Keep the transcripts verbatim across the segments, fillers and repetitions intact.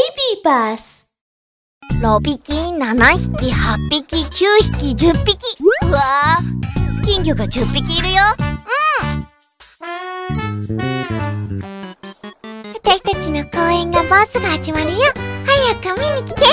baby bus. ろっぴき、ななひき、はっぴき、きゅうひき、じゅっぴき。うわー、金魚がじゅっぴきいるよ。うん。私たちの公演がもうすぐ始まるよ。早く見に来て。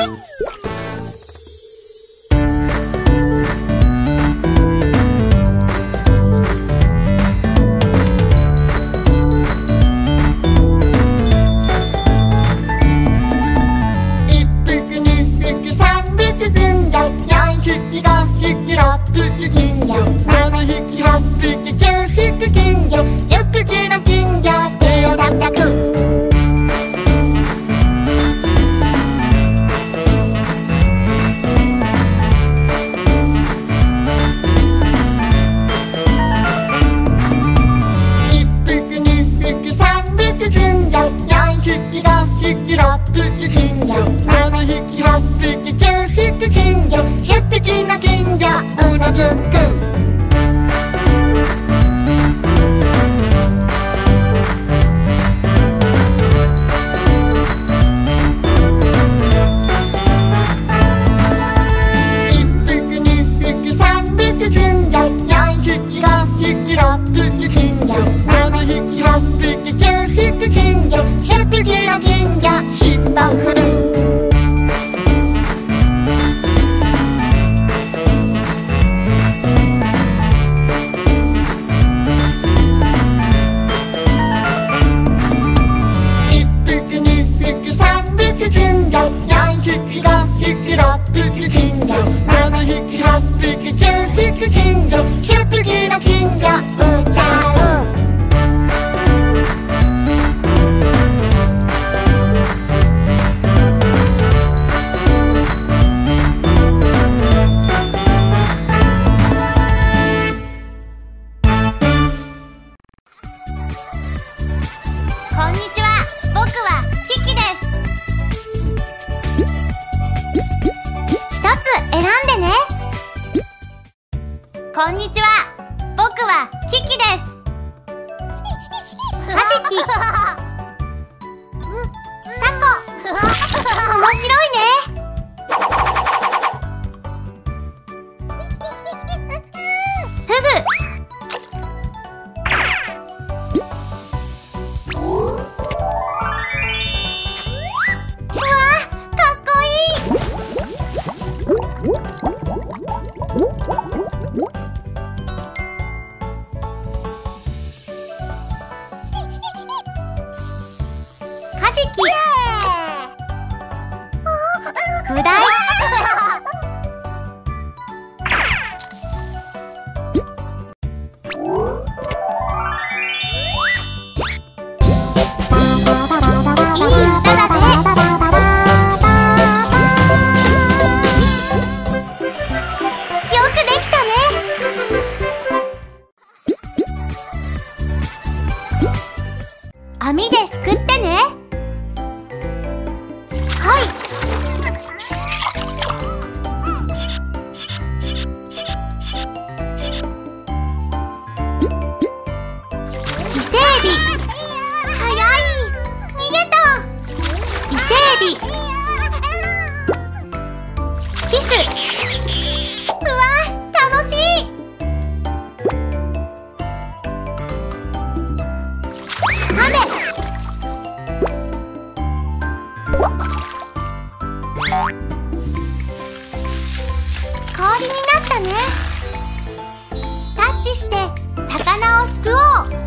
こんにちは。僕はキキです。カジキ、タコ、面白いね。フグ、うわー、かっこいい。カジキ、ブダイ、いい歌だね。よくできたね。網ですくってね。はい。伊勢エビ、早い。逃げた。伊勢エビ、キス。うわ、楽しい。カメ、氷になったね。タッチして魚をすくおう。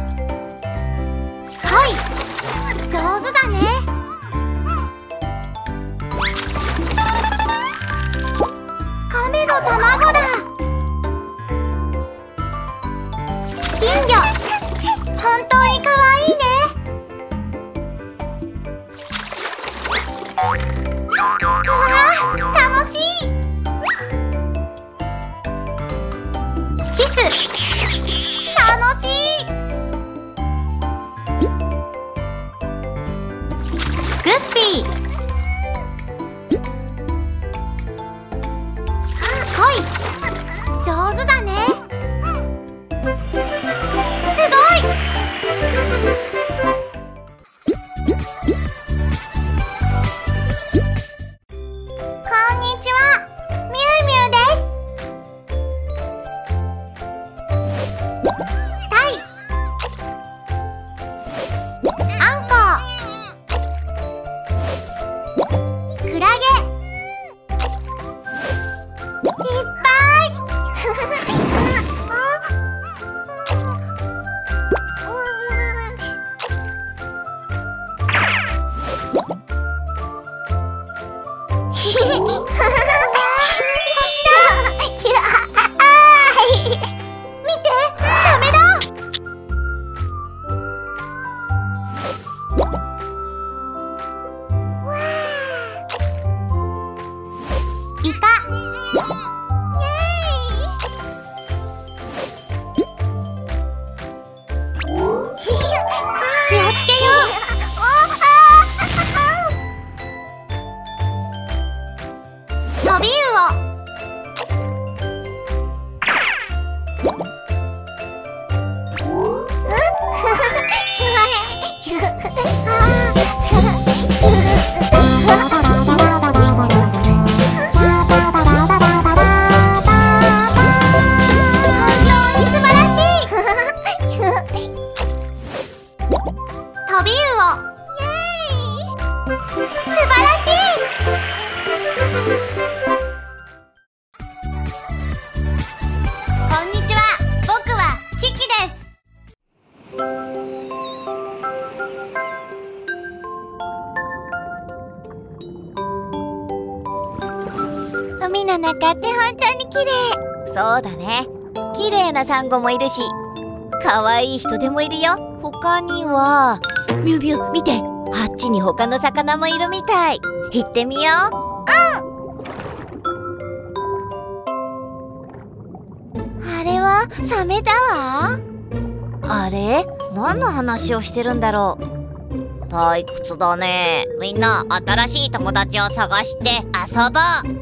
はい、上手だね。カメの卵だ。金魚、本当にかわいいね。うわー、楽しい。キス、楽しい。グッピー、はい、上手だね。すごい。 見て、サメだ。イカ。気をつけよう。トビウオ。 海の中って本当に綺麗。そうだね。綺麗なサンゴもいるし、可愛い人でもいるよ。他にはミュウミュウ、見て、あっちに他の魚もいるみたい。行ってみよう。うん。あれはサメだわ。あれ、何の話をしてるんだろう。退屈だね。みんな新しい友達を探して遊ぼう。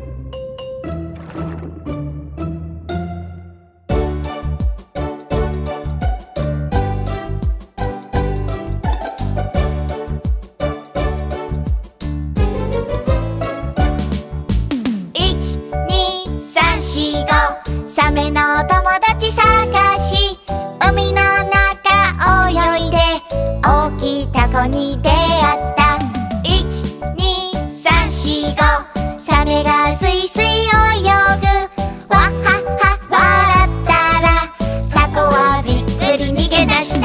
サメの友達探し、海の中泳いで大きいタコに出会った。いち、に、さん、し、ご、サメがスイスイ泳ぐ。わはは笑ったらタコはびっくり逃げ出した。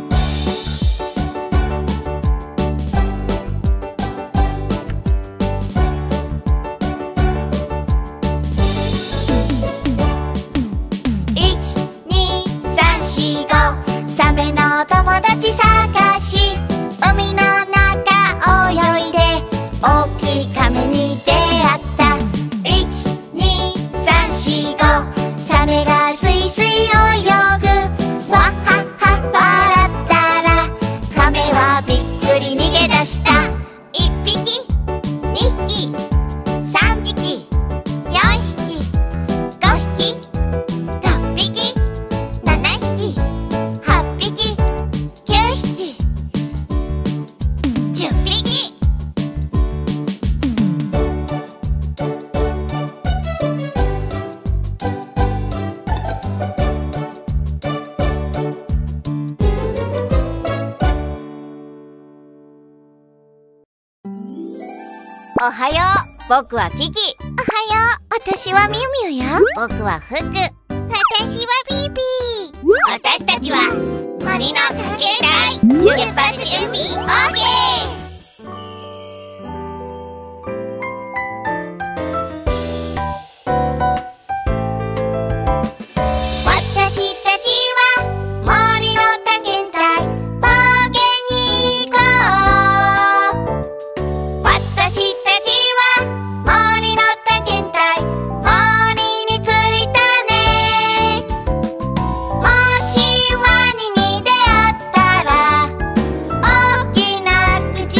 サメの友達探し、海の中泳いで大きいカメに出会った。いち、に、さん、し、ご、サメがスイスイ泳ぐ。わはは笑ったらカメはびっくり逃げ出した。いっぴき、にひき、さんびき、よんひき、ごひき、ろっぴき、ななひき、はっぴき、きゅうひき、じゅっぴき。おはよう。僕はキキ。おはよう。私はミュウミュウよ。僕はフク。私はピーピー。私たちは森の探検隊。出発準備 OK。 私たちは森の探検隊。冒険に行こう。私たちは森の探検隊。森に着いたね。もしワニに出会ったら大きな口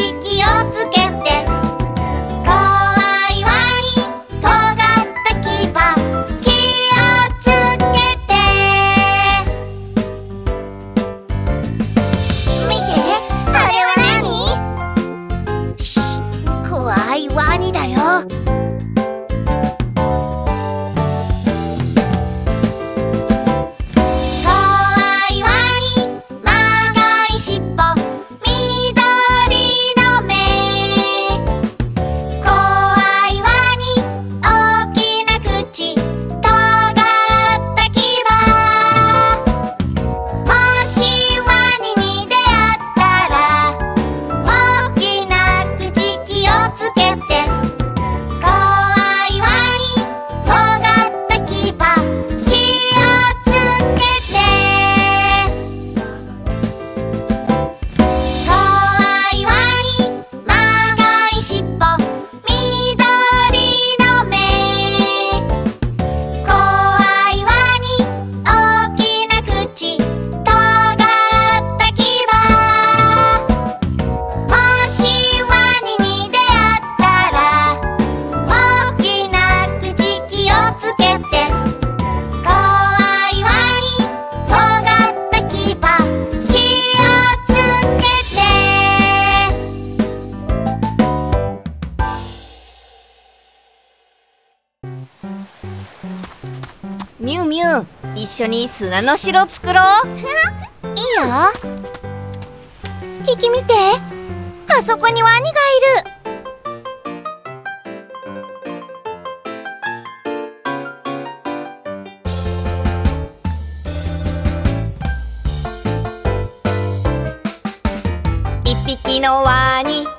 ミュウミュウ、一緒に砂の城作ろう。いいよ。キキ見て、あそこにワニがいる。一匹のワニ